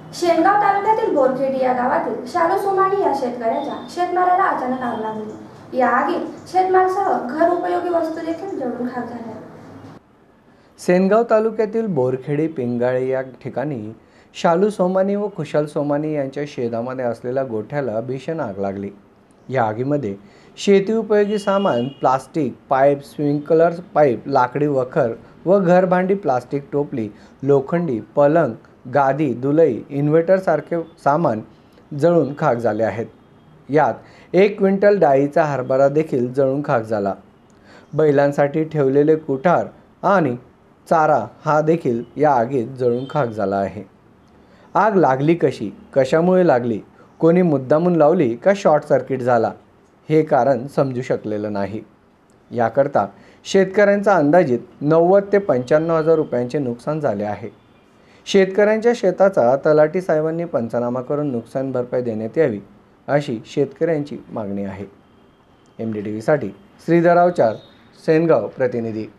शेनगाव तालुक्यातील बोरखेडी या गावातील शालू सोमाणी या शेतकऱ्याच्या शेतमालाला अचानक आग लागली। या आगीत शेतमालासह घर उपयोगी वस्तू देखील जळून खाक झाल्या। सेनगाव तालुक्यातील बोरखेडी पिंगाळे या ठिकाणी शालू सोमाणी व खुशाल सोमाणी यांच्या शेतामध्ये असलेल्या गोठ्याला भीषण आग लागली। या आगीमध्ये शेती उपयोगी सामान, प्लास्टिक पाईप, स्प्रिंकलर पाईप, लाकडी वखर व घरभांडी, प्लास्टिक टोपली, लोखंडी पलंग, गादी, दुलई, इन्व्हर्टर सारखे सामान जळून खाक झाले आहेत। यात 1 क्विंटल डाळीचा हरभरा देखील जळून खाक झाला। बैलांसाठी ठेवलेले कुठार आणि चारा हा देखील या आगीत जळून खाक झाला आहे। आग लागली कशी, कशामुळे लागली, कोणी मुद्दामून लावली का शॉर्ट सर्किट झाला, हे कारण समजू शकलेलं नाही। याकरता शेतकऱ्यांचा अंदाजित 90 ते 95 हजार रुपयांचे नुकसान झाले आहे। शेतकऱ्यांच्या शेताचा तलाठी साहेबांनी पंचनामा करून नुकसान भरपाई देण्यात यावी अशी शेतकऱ्यांची मागणी आहे। MDTV साठी श्रीधर रावचार, सेनगाव प्रतिनिधी।